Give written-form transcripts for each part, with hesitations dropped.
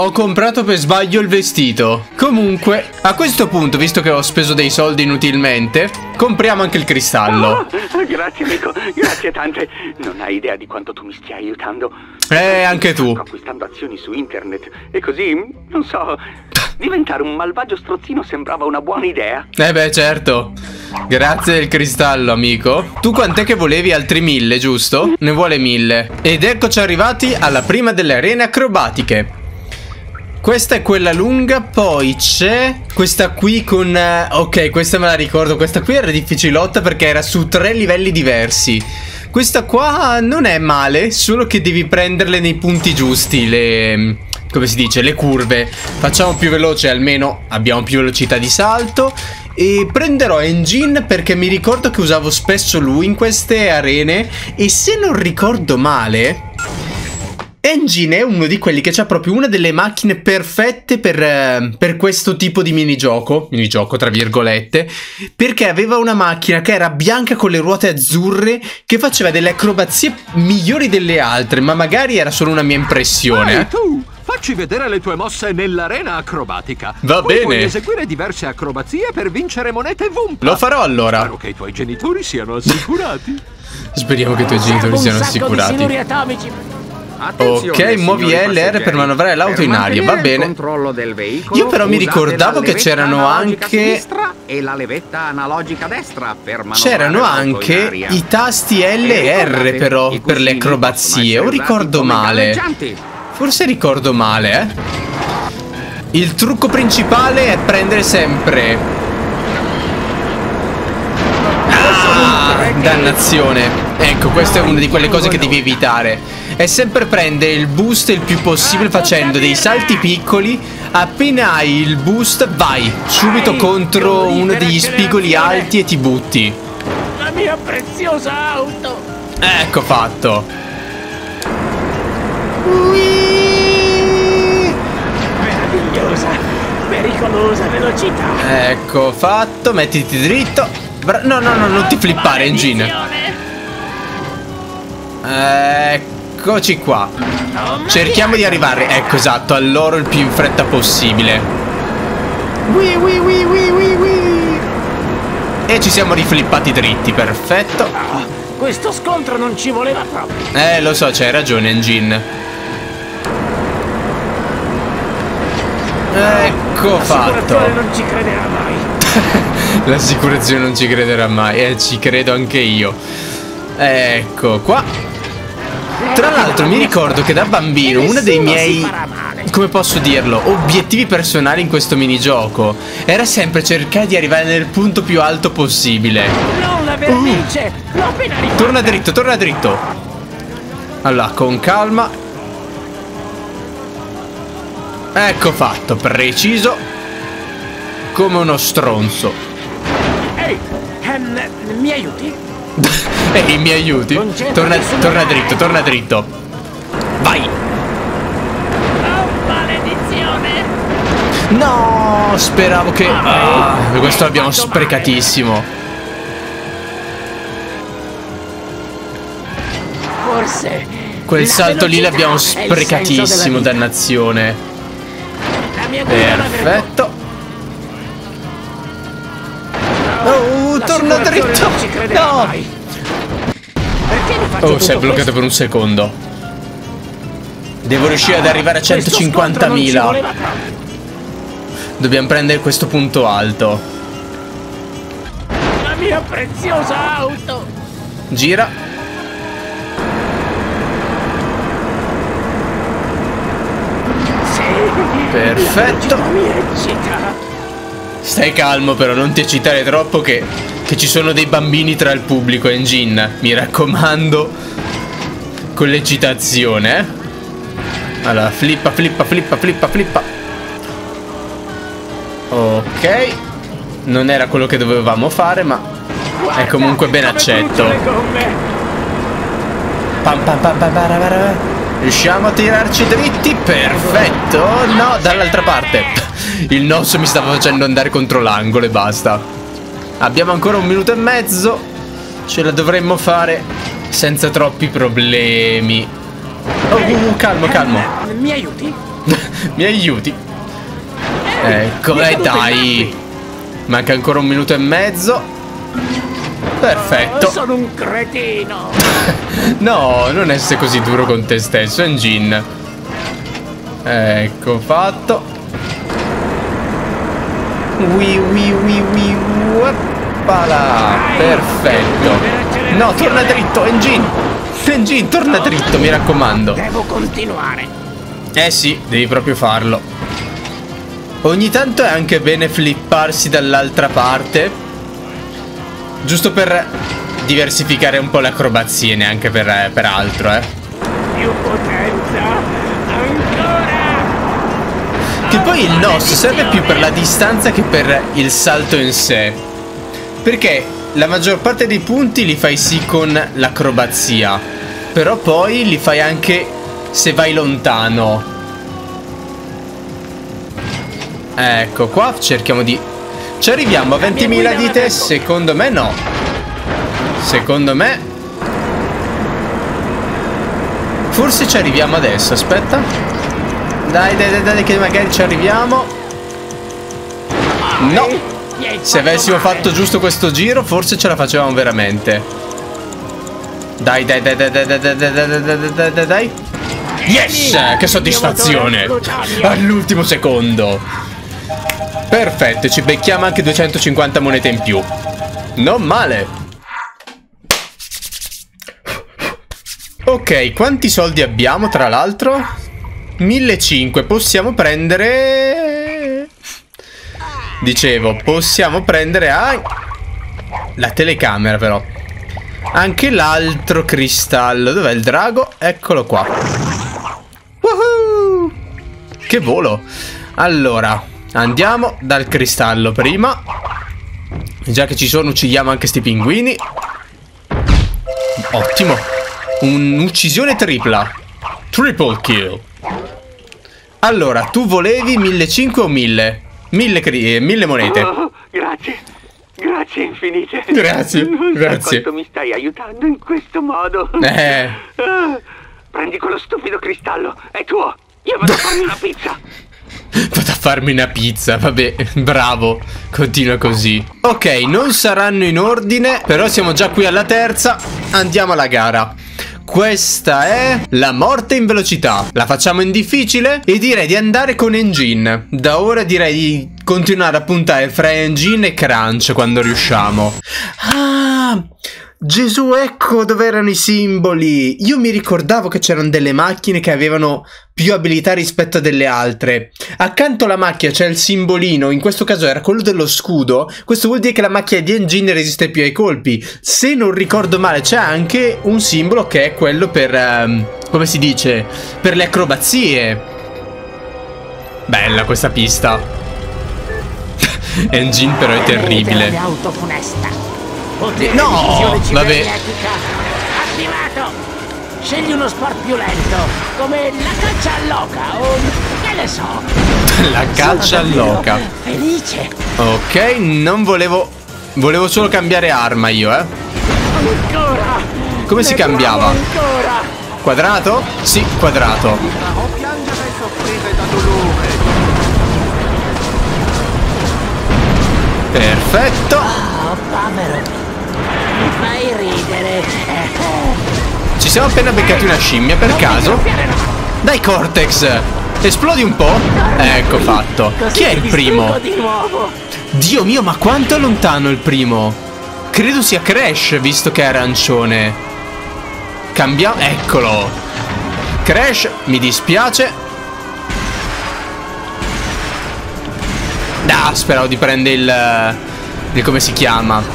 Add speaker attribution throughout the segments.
Speaker 1: Ho comprato per sbaglio il vestito. Comunque, a questo punto, visto che ho speso dei soldi inutilmente, compriamo anche il cristallo.
Speaker 2: Grazie amico, grazie tante. Non hai idea di quanto tu mi stia aiutando.
Speaker 1: Anche tu.
Speaker 2: Sto acquistando azioni su internet e così, non so, diventare un malvagio strozzino sembrava una buona idea.
Speaker 1: Beh, certo. Grazie del cristallo, amico. Tu quant'è che volevi? Altri 1000, giusto? Ne vuole 1000. Ed eccoci arrivati alla prima delle arene acrobatiche. Questa è quella lunga, poi c'è questa qui con... ok, questa me la ricordo. Questa qui era difficilotta perché era su 3 livelli diversi. Questa qua non è male, solo che devi prenderle nei punti giusti, le... come si dice? Le curve. Facciamo più veloce, almeno abbiamo più velocità di salto. E prenderò Engine perché mi ricordo che usavo spesso lui in queste arene. E se non ricordo male... Engine è uno di quelli che c'ha proprio una delle macchine perfette per questo tipo di minigioco tra virgolette, perché aveva una macchina che era bianca con le ruote azzurre che faceva delle acrobazie migliori delle altre, ma magari era solo una mia impressione.
Speaker 3: Ehi, tu! Facci vedere le tue mosse nell'arena acrobatica.
Speaker 1: Va
Speaker 3: Poi
Speaker 1: bene.
Speaker 3: puoi eseguire diverse acrobazie per vincere monete Vumpa.
Speaker 1: Lo farò allora.
Speaker 3: Spero che i tuoi genitori siano assicurati.
Speaker 1: Speriamo che i tuoi genitori siano assicurati. Ok, muovi LR per manovrare l'auto in aria, va bene. Io però mi ricordavo che c'erano anche...
Speaker 4: e la levetta analogica destra per
Speaker 1: c'erano anche i tasti L e R però per le acrobazie, o ricordo male? Forse ricordo male, Il trucco principale è prendere sempre... dannazione. Ecco, questa è una di quelle cose che devi evitare. È sempre prendere il boost il più possibile facendo dei salti piccoli. Appena hai il boost vai subito contro uno degli spigoli alti e ti butti.
Speaker 5: La mia preziosa auto.
Speaker 1: Ecco fatto.
Speaker 5: Meravigliosa, pericolosa velocità.
Speaker 1: Ecco fatto, mettiti dritto. No, non ti flippare, Engine. Eccoci qua. Cerchiamo di arrivare, ecco, esatto, all'oro il più in fretta possibile. E ci siamo riflippati dritti, perfetto.
Speaker 5: Questo scontro non ci voleva proprio.
Speaker 1: Lo so, c'hai ragione, Engine. Ecco fatto.
Speaker 5: L'assicurazione non ci crederà mai.
Speaker 1: L'assicurazione non ci crederà mai. Ci credo anche io. Ecco qua. Tra l'altro mi ricordo che da bambino uno dei miei, come posso dirlo, obiettivi personali in questo minigioco era sempre cercare di arrivare nel punto più alto possibile.
Speaker 5: Non la vernice. L'ho appena rifatta.
Speaker 1: Torna dritto, torna dritto. Allora, con calma. Ecco fatto, preciso come uno stronzo.
Speaker 5: Ehi, mi aiuti?
Speaker 1: Ehi, mi aiuti? Torna dritto, torna dritto. Vai.
Speaker 5: Oh, maledizione.
Speaker 1: No, speravo che... questo l'abbiamo sprecatissimo.
Speaker 5: Forse
Speaker 1: quel salto lì l'abbiamo sprecatissimo, dannazione. Perfetto. Torna dritto. No. Oh, si è bloccato per un secondo. Devo riuscire ad arrivare a 150.000. Dobbiamo prendere questo punto alto.
Speaker 5: La mia preziosa auto.
Speaker 1: Gira.
Speaker 5: Sì.
Speaker 1: Perfetto.
Speaker 5: Mi eccita.
Speaker 1: Stai calmo però, non ti eccitare troppo che ci sono dei bambini tra il pubblico, Engine. Mi raccomando, con l'eccitazione, Allora, flippa. Ok. Non era quello che dovevamo fare, ma è comunque ben accetto. Riusciamo a tirarci dritti? Perfetto. No, dall'altra parte. Il nosso mi stava facendo andare contro l'angolo e basta. Abbiamo ancora 1 minuto e mezzo. Ce la dovremmo fare senza troppi problemi. Oh, calmo.
Speaker 5: Mi aiuti?
Speaker 1: Mi aiuti? Ecco, dai. Manca ancora 1 minuto e mezzo. Perfetto.
Speaker 5: Sono un cretino.
Speaker 1: No, non essere così duro con te stesso, Engine. Ecco, fatto. Oppala. Perfetto. No, torna dritto, Engine. Engine, torna dritto, mi raccomando.
Speaker 5: Devo continuare.
Speaker 1: Sì, devi proprio farlo. Ogni tanto è anche bene flipparsi dall'altra parte, giusto per diversificare un po' le acrobazie, neanche per altro,
Speaker 5: Più potenza. Ancora.
Speaker 1: Che poi il NOS serve più per la distanza che per il salto in sé, perché la maggior parte dei punti li fai sì con l'acrobazia, però poi li fai anche se vai lontano. Ecco qua, cerchiamo di... Ci arriviamo a 20.000 dite? Secondo me no. Secondo me forse ci arriviamo adesso, aspetta. Dai, che magari ci arriviamo. No. Se avessimo fatto giusto questo giro, forse ce la facevamo veramente. Dai. Yes! Che soddisfazione! All'ultimo secondo. Perfetto, ci becchiamo anche 250 monete in più. Non male. Ok, quanti soldi abbiamo tra l'altro? 1.500. Possiamo prendere... Dicevo, possiamo prendere la telecamera però. Anche l'altro cristallo. Dov'è il drago? Eccolo qua. Woohoo! Che volo. Allora, andiamo dal cristallo prima. Già che ci sono, uccidiamo anche sti pinguini. Ottimo. Un'uccisione tripla. Triple kill. Allora, tu volevi 1.500 o 1.000? 1.000 monete.
Speaker 2: Oh, grazie. Grazie infinite.
Speaker 1: Grazie,
Speaker 2: non
Speaker 1: grazie.
Speaker 2: so quanto mi stai aiutando in questo modo. Prendi quello stupido cristallo, è tuo. Io vado a farmi una pizza.
Speaker 1: Vado a farmi una pizza, vabbè, bravo. Continua così. Ok, non saranno in ordine, però siamo già qui alla terza. Andiamo alla gara. Questa è la morte in velocità. La facciamo in difficile e direi di andare con Engine. Da ora direi di continuare a puntare fra Engine e Crunch quando riusciamo. Ah, Gesù, ecco dove erano i simboli. Io mi ricordavo che c'erano delle macchine che avevano più abilità rispetto a delle altre. Accanto alla macchina c'è il simbolino, in questo caso era quello dello scudo. Questo vuol dire che la macchina di Engine resiste più ai colpi. Se non ricordo male c'è anche un simbolo che è quello per, come si dice, per le acrobazie. Bella questa pista. Engine però è terribile. No, vabbè.
Speaker 5: Attivato. Scegli uno sport più lento, come la caccia all'oca o che ne so.
Speaker 1: La caccia all'oca.
Speaker 5: Felice.
Speaker 1: Ok, non volevo solo cambiare arma io,
Speaker 5: Ancora.
Speaker 1: Come si cambiava?
Speaker 5: Ancora.
Speaker 1: Quadrato? Sì, quadrato.
Speaker 4: O piangere e soffrire da dolore.
Speaker 1: Perfetto.
Speaker 5: Oh, povero. Mi fai ridere.
Speaker 1: Ci siamo appena beccati una scimmia per caso. Dai Cortex, esplodi un po'. Ecco fatto. Chi è il primo? Dio mio, ma quanto è lontano il primo? Credo sia Crash, visto che è arancione. Cambiamo. Eccolo. Crash, mi dispiace. Ah, speravo di prendere il come si chiama.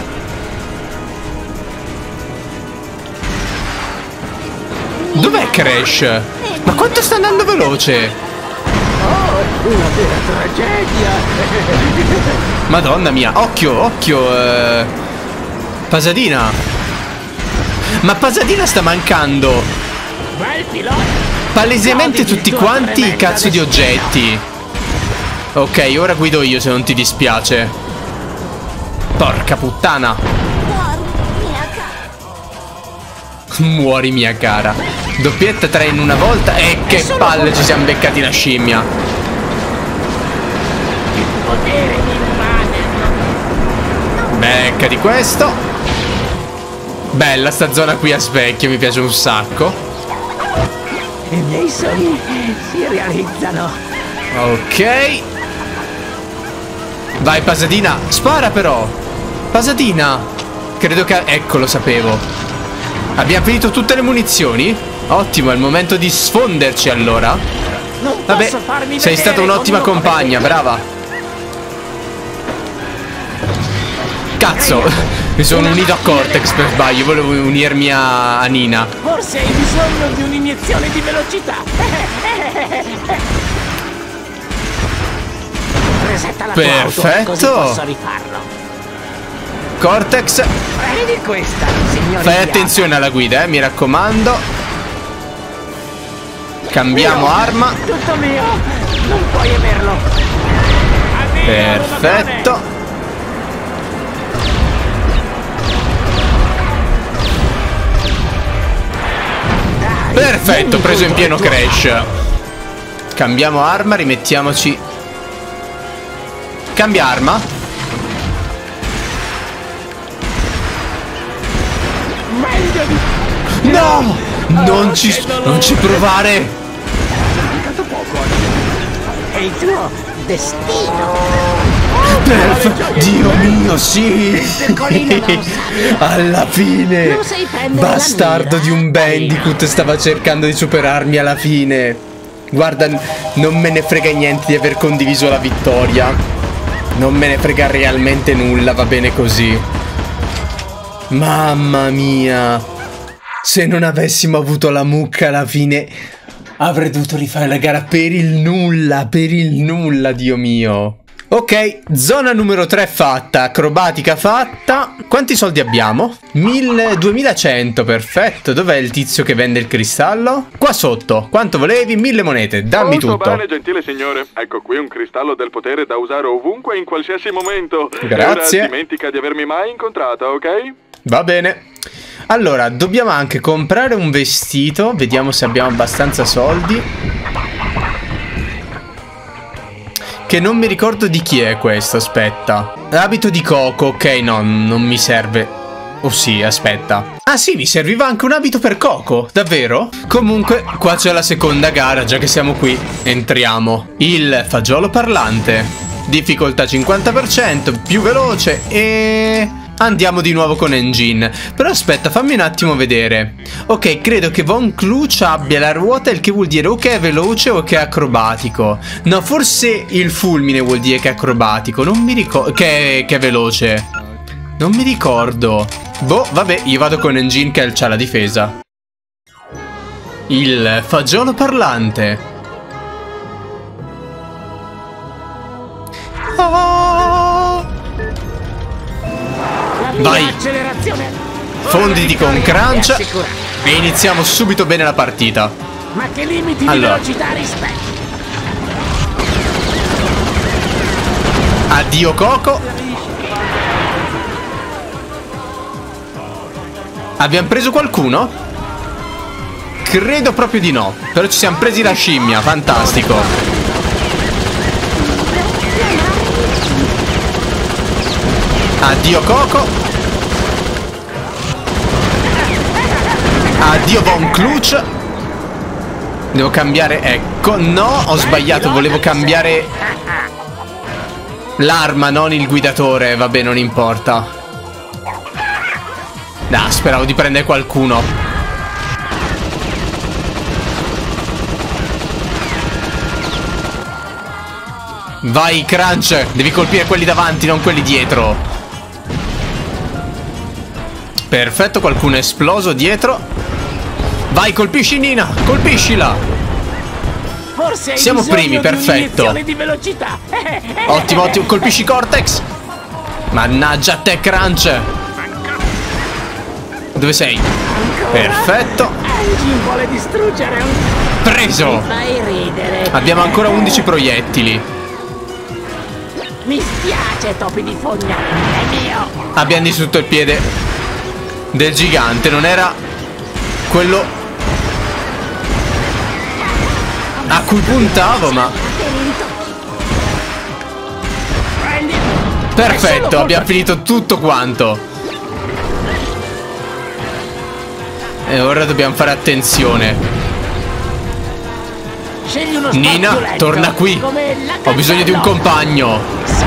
Speaker 1: Dov'è Crash? Ma quanto sta andando veloce?
Speaker 5: Oh, una vera tragedia.
Speaker 1: Madonna mia, occhio, occhio. Pasadina. Ma Pasadina sta mancando.
Speaker 5: Bel pilota.
Speaker 1: Palesemente tutti quanti i cazzo di oggetti. Ok, ora guido io se non ti dispiace. Porca puttana. Muori mia cara. Doppietta 3 in una volta. E che palle, ci siamo beccati la scimmia.
Speaker 5: Il potere mi invade.
Speaker 1: Becca di questo. Bella sta zona qui a specchio, mi piace un sacco.
Speaker 5: I miei sogni si realizzano.
Speaker 1: Ok. Vai Pasadina, spara però. Pasadina. Credo che... ecco, lo sapevo. Abbiamo finito tutte le munizioni? Ottimo, è il momento di sfonderci allora.
Speaker 5: Non
Speaker 1: Vabbè,
Speaker 5: posso farmi
Speaker 1: sei stata
Speaker 5: vedere
Speaker 1: un'ottima
Speaker 5: con uno come
Speaker 1: compagna,
Speaker 5: te.
Speaker 1: brava. Cazzo, mi sono unito a Cortex per sbaglio, volevo unirmi a Nina.
Speaker 5: Forse hai bisogno di un'iniezione di velocità. Resetta la tua auto,
Speaker 1: Perfetto.
Speaker 5: così posso rifarlo.
Speaker 1: Cortex,
Speaker 5: Prendi questa, signore.
Speaker 1: fai attenzione alla guida, mi raccomando. Cambiamo arma.
Speaker 5: Tutto mio. Non puoi averlo. Addio,
Speaker 1: Perfetto.
Speaker 5: Dai,
Speaker 1: Perfetto,
Speaker 5: vieni
Speaker 1: preso in
Speaker 5: tutto
Speaker 1: pieno
Speaker 5: il tuo
Speaker 1: crash. Cambiamo arma, rimettiamoci. Cambia arma.
Speaker 5: meglio di
Speaker 1: No! Non ci provare.
Speaker 5: è il tuo destino.
Speaker 1: Dio mio, sì.
Speaker 5: Piccolino non sai.
Speaker 1: Alla fine.
Speaker 5: Non sai prendere la
Speaker 1: Bastardo
Speaker 5: mira,
Speaker 1: di un Bandicoot stava cercando di superarmi alla fine. Guarda, non me ne frega niente di aver condiviso la vittoria. Non me ne frega realmente nulla, va bene così. Mamma mia. Se non avessimo avuto la mucca alla fine, avrei dovuto rifare la gara per il nulla, Dio mio. Ok, zona numero 3 fatta, acrobatica fatta. Quanti soldi abbiamo? 2100, perfetto. Dov'è il tizio che vende il cristallo? Qua sotto. Quanto volevi? 1000 monete, dammi
Speaker 6: Molto
Speaker 1: tutto.
Speaker 6: bene, gentile signore. Ecco qui un cristallo del potere da usare ovunque e in qualsiasi momento.
Speaker 1: Grazie.
Speaker 6: Ora dimentica di avermi mai incontrata, ok?
Speaker 1: Va bene. Allora, dobbiamo anche comprare un vestito. Vediamo se abbiamo abbastanza soldi. Che non mi ricordo di chi è questo, aspetta. Abito di Coco, ok, no, non mi serve. Oh sì, aspetta. Ah sì, mi serviva anche un abito per Coco, davvero? Comunque, qua c'è la seconda gara, già che siamo qui. Entriamo. Il fagiolo parlante. Difficoltà 50%, più veloce e... andiamo di nuovo con engine. Però aspetta, fammi un attimo vedere. Ok, credo che Von Cluch abbia la ruota, il che vuol dire o che è veloce o che è acrobatico. No, forse il fulmine vuol dire che è acrobatico. Non mi ricordo. Che è veloce. Non mi ricordo. Boh, vabbè, io vado con engine che c'ha la difesa. Il fagiolo parlante. Oh! Vai.
Speaker 5: Accelerazione.
Speaker 1: Fonditi con crunch e iniziamo subito bene la partita.
Speaker 5: Ma che limiti di
Speaker 1: Allora.
Speaker 5: velocità rispetti?
Speaker 1: Addio Coco. Abbiamo preso qualcuno? Credo proprio di no. Però ci siamo presi la scimmia, fantastico. Addio Coco. Addio Von Cluch. Devo cambiare, ecco. No, ho sbagliato, volevo cambiare l'arma, non il guidatore. Vabbè, non importa. No, speravo di prendere qualcuno. Vai Crunch, devi colpire quelli davanti, non quelli dietro. Perfetto, qualcuno è esploso dietro. Vai, colpisci Nina, colpiscila.
Speaker 5: Forse hai
Speaker 1: Siamo
Speaker 5: bisogno
Speaker 1: primi,
Speaker 5: di
Speaker 1: perfetto.
Speaker 5: un'iniezione di velocità.
Speaker 1: Ottimo, ottimo, colpisci Cortex. Mannaggia a te Crunch. Dove sei? Perfetto.
Speaker 5: Engine vuole distruggere un...
Speaker 1: Preso.
Speaker 5: Fai ridere.
Speaker 1: Abbiamo ancora 11 proiettili.
Speaker 5: Mi spiace, topi di fogna. È mio.
Speaker 1: Abbiamo distrutto il piede del gigante. Non era quello a cui puntavo, ma... Perfetto, abbiamo finito tutto quanto. E ora dobbiamo fare attenzione. Nina, torna qui. Ho bisogno di un compagno.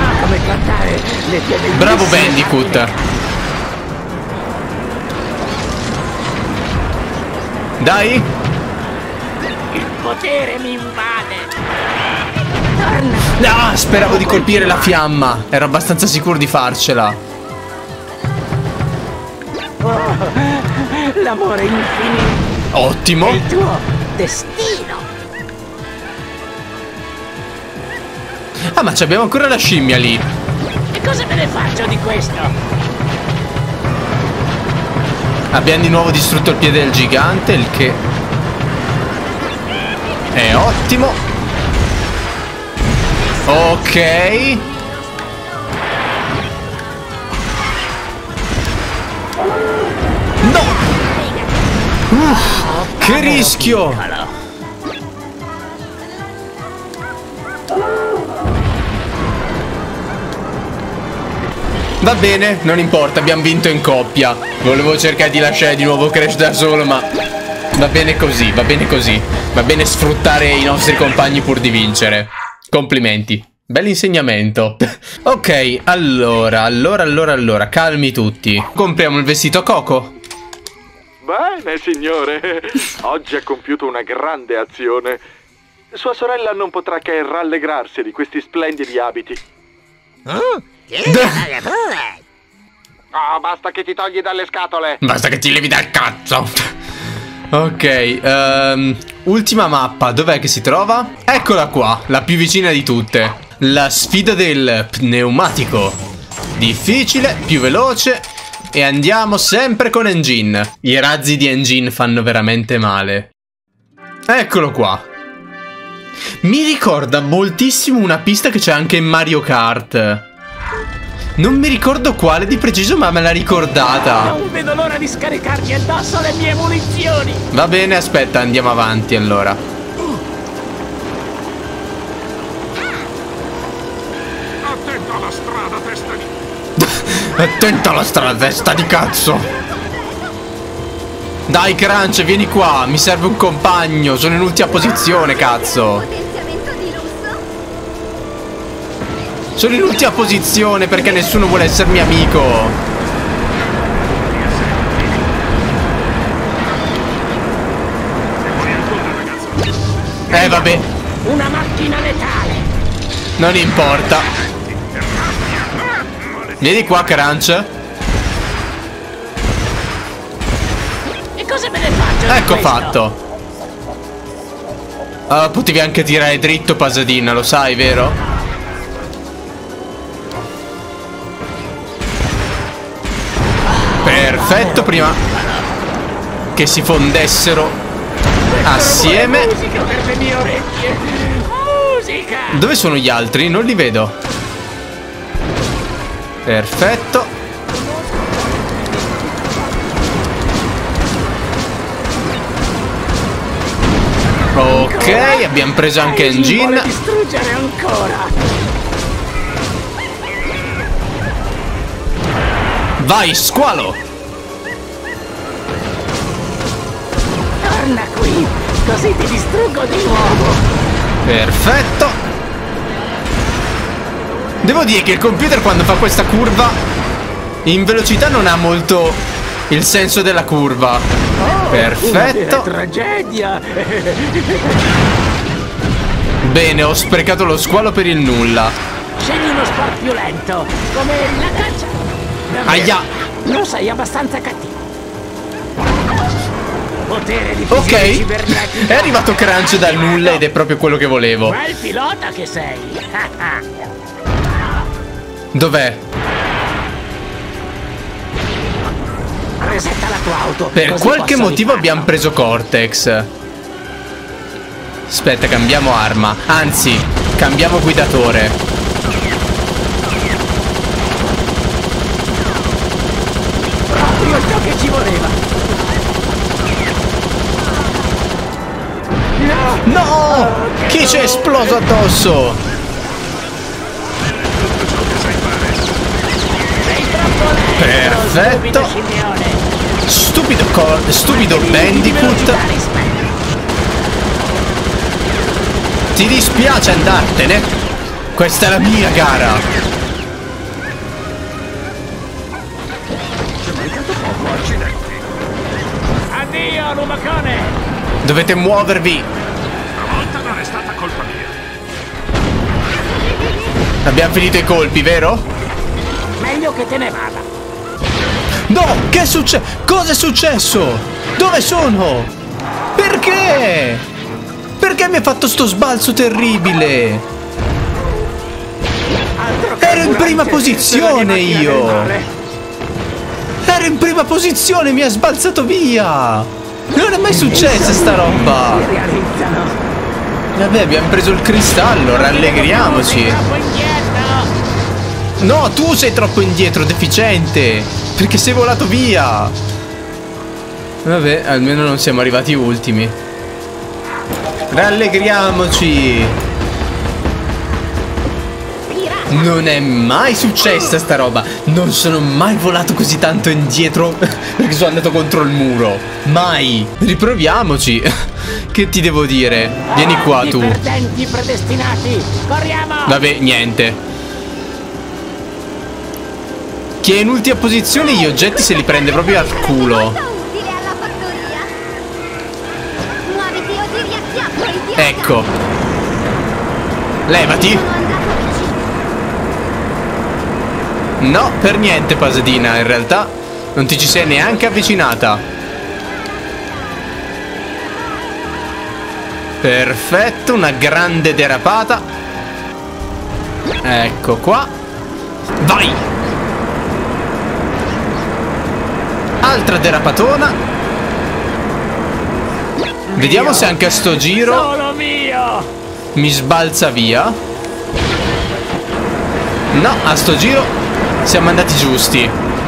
Speaker 1: Bravo Bandicoot. Dai.
Speaker 5: Il potere mi invade.
Speaker 1: Ah, speravo di colpire la fiamma. Ero abbastanza sicuro di farcela.
Speaker 5: Oh, l'amore infinito.
Speaker 1: Ottimo.
Speaker 5: È il tuo destino.
Speaker 1: Ah, ma abbiamo ancora la scimmia lì.
Speaker 5: E cosa me ne faccio di questo?
Speaker 1: Abbiamo di nuovo distrutto il piede del gigante, il che è ottimo. Ok. No. Che rischio. Va bene, non importa, abbiamo vinto in coppia. Volevo cercare di lasciare di nuovo Crash da solo, ma va bene così, va bene così. Va bene sfruttare i nostri compagni pur di vincere. Complimenti. Bell'insegnamento. Ok, allora, calmi tutti. Compriamo il vestito a Coco.
Speaker 6: Bene, signore. Oggi ha compiuto una grande azione. Sua sorella non potrà che rallegrarsi di questi splendidi abiti. Oh, basta che ti togli dalle scatole.
Speaker 1: Basta che ti levi dal cazzo. Ok, ultima mappa, dov'è che si trova? Eccola qua, la più vicina di tutte. La sfida del pneumatico. Difficile, più veloce. E andiamo sempre con Engine. I razzi di Engine fanno veramente male. Eccolo qua. Mi ricorda moltissimo una pista che c'è anche in Mario Kart. Non mi ricordo quale di preciso, ma me l'ha ricordata.
Speaker 5: Non vedo l'ora di scaricarmi addosso le mie munizioni.
Speaker 1: Va bene, aspetta, andiamo avanti allora.
Speaker 3: Attento alla strada, testa di...
Speaker 1: Attenta alla strada, testa di cazzo. Dai Crunch, vieni qua, mi serve un compagno. Sono in ultima posizione, cazzo. Sono in ultima posizione perché nessuno vuole essermi amico. Vabbè.
Speaker 5: Una macchina letale.
Speaker 1: Non importa. Vieni qua, Crunch.
Speaker 5: E cosa me ne faccio?
Speaker 1: Ecco fatto. Potevi anche tirare dritto, Pasadena, lo sai, vero? Perfetto, prima che si fondessero assieme.
Speaker 5: Musica per le mie orecchie. Musica.
Speaker 1: Dove sono gli altri? Non li vedo. Perfetto. Ok, abbiamo preso anche Engine.
Speaker 5: Vuole distruggere ancora.
Speaker 1: Vai, squalo!
Speaker 5: Torna qui, così ti distruggo di nuovo.
Speaker 1: Perfetto. Devo dire che il computer quando fa questa curva in velocità non ha molto il senso della curva. Perfetto.
Speaker 5: Tragedia.
Speaker 1: Bene, ho sprecato lo squalo per il nulla.
Speaker 5: Scegli uno sport più lento, come la caccia.
Speaker 1: Aia.
Speaker 5: Non sei abbastanza cattivo. Potere di
Speaker 1: Ok,
Speaker 5: fusione cibernetica.
Speaker 1: è arrivato Crunch dal nulla ed è proprio quello che volevo.
Speaker 5: Bel pilota che sei.
Speaker 1: Dov'è?
Speaker 5: Resetta la tua auto.
Speaker 1: Per
Speaker 5: così
Speaker 1: qualche
Speaker 5: posso
Speaker 1: motivo abbiamo preso Cortex. Aspetta, cambiamo arma. Anzi, cambiamo guidatore.
Speaker 5: Proprio ciò che ci voleva.
Speaker 1: No! Chi ci è esploso addosso?
Speaker 5: Sei troppo lento,
Speaker 1: Perfetto.
Speaker 5: stupido scimmione.
Speaker 1: Stupido Bandicoot. Ti dispiace andartene? Questa è la mia gara.
Speaker 5: Addio, lumacone.
Speaker 1: Dovete muovervi.
Speaker 3: Stavolta non è stata colpa mia.
Speaker 1: Abbiamo finito i colpi, vero?
Speaker 5: Meglio che te ne vada.
Speaker 1: No! Che è successo? Cosa è successo? Dove sono? Perché? Perché mi ha fatto sto sbalzo terribile? Ero in prima posizione io! Ero in prima posizione, mi ha sbalzato via! Non è mai successa sta roba!
Speaker 5: Si realizzano.
Speaker 1: Vabbè, abbiamo preso il cristallo, rallegriamoci!
Speaker 5: Troppo indietro.
Speaker 1: No, tu sei troppo indietro, deficiente! Perché sei volato via! Vabbè, almeno non siamo arrivati ultimi. Rallegriamoci! Non è mai successa sta roba. Non sono mai volato così tanto indietro perché sono andato contro il muro. Mai. Riproviamoci. Che ti devo dire? Vieni qua tu.
Speaker 5: Perdenti predestinati. Corriamo.
Speaker 1: Vabbè, niente. Chi è in ultima posizione gli oggetti se li prende proprio al culo. Ecco. Levati. No, per niente Pasadena, in realtà non ti ci sei neanche avvicinata. Perfetto, una grande derapata. Ecco qua. Vai! Altra derapatona. Vediamo se anche a sto giro
Speaker 5: Solo mio.
Speaker 1: mi sbalza via. No, a sto giro siamo andati giusti.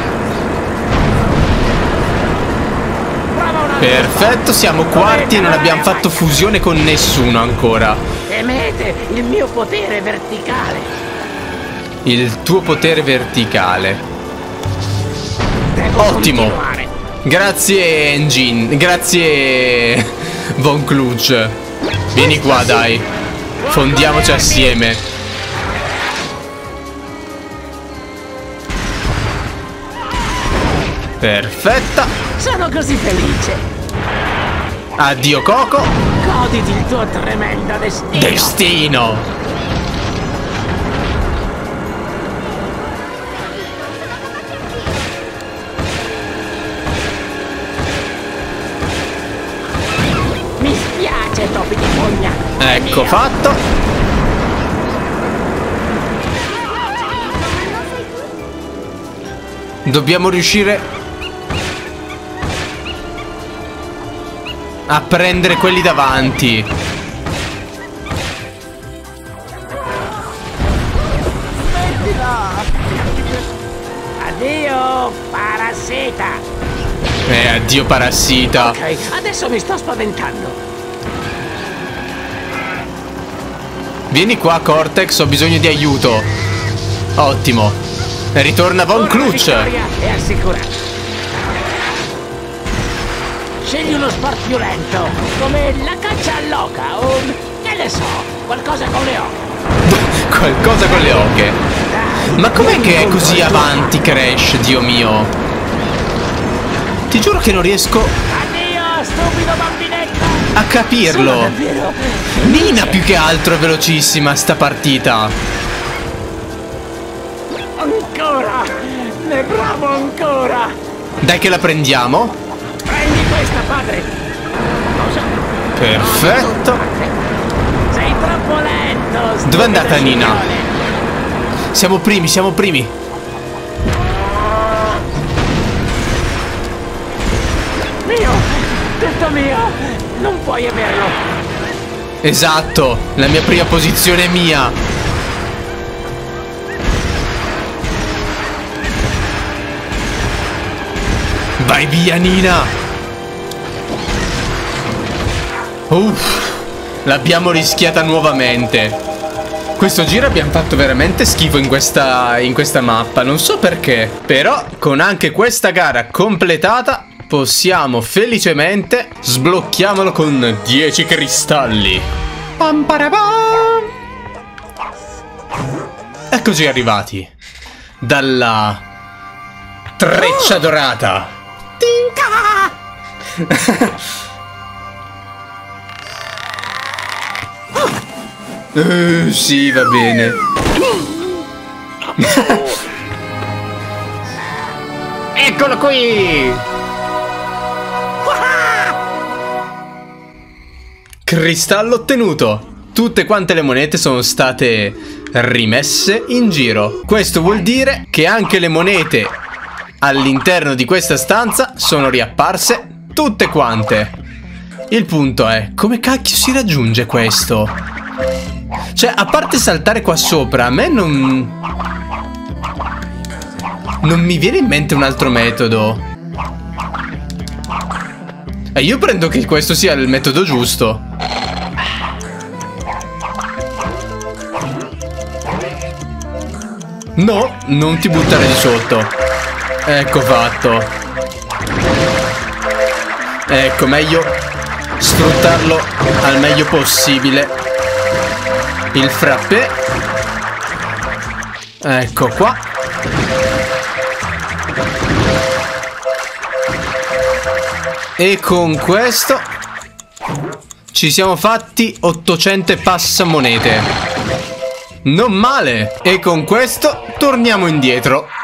Speaker 1: Perfetto, siamo quarti e non abbiamo fatto fusione con nessuno ancora.
Speaker 5: Temete il mio potere verticale.
Speaker 1: Il tuo potere verticale.
Speaker 5: Devo
Speaker 1: Ottimo.
Speaker 5: continuare.
Speaker 1: Grazie Engine. Grazie Von Cluj. Vieni qua dai. Fondiamoci assieme. Perfetta.
Speaker 5: Sono così felice.
Speaker 1: Addio Coco.
Speaker 5: Goditi il tuo tremendo destino.
Speaker 1: Destino.
Speaker 5: Mi spiace, topi di fogna.
Speaker 1: Ecco fatto. Dobbiamo riuscire a prendere quelli davanti.
Speaker 5: Addio, parassita.
Speaker 1: Addio parassita.
Speaker 5: Ok, adesso mi sto spaventando.
Speaker 1: Vieni qua Cortex, ho bisogno di aiuto. Ottimo. Ritorna Von
Speaker 5: Ora la
Speaker 1: Cluj.
Speaker 5: vittoria è assicurata. Scegli uno sport più lento, come la caccia all'oca o, che ne so, qualcosa con le oche.
Speaker 1: Qualcosa con le oche. Ma com'è che è così avanti Crash, Dio mio? Ti giuro che non riesco
Speaker 5: Addio, stupido bambinetto.
Speaker 1: a capirlo.
Speaker 5: Sono davvero
Speaker 1: Nina più che altro è velocissima sta partita.
Speaker 5: ancora, ne bravo ancora.
Speaker 1: Dai che la prendiamo.
Speaker 5: Prendi questa, padre. Cosa?
Speaker 1: Perfetto.
Speaker 5: Sei troppo lento.
Speaker 1: Dov'è andata
Speaker 5: stupido
Speaker 1: Nina?
Speaker 5: scimmone.
Speaker 1: Siamo primi, siamo primi.
Speaker 5: Mio, tutto mio. Non puoi averlo.
Speaker 1: Esatto, la mia prima posizione è mia. Vai via Nina. Uff. L'abbiamo rischiata nuovamente. Questo giro abbiamo fatto veramente schifo in questa mappa. Non so perché. Però con anche questa gara completata possiamo felicemente sblocchiamolo con 10 cristalli. Pam parabam. Eccoci arrivati dalla treccia dorata. Sì, va bene. Eccolo qui. Cristallo ottenuto. Tutte quante le monete sono state rimesse in giro. Questo vuol dire che anche le monete all'interno di questa stanza sono riapparse tutte quante. Il punto è, come cacchio si raggiunge questo? Cioè, a parte saltare qua sopra, a me non mi viene in mente un altro metodo. E io prendo che questo sia il metodo giusto. No, non ti buttare di sotto. Ecco fatto. Ecco, meglio sfruttarlo al meglio possibile. Il frappè. Ecco qua. E con questo ci siamo fatti 800 e passa monete. Non male. E con questo torniamo indietro.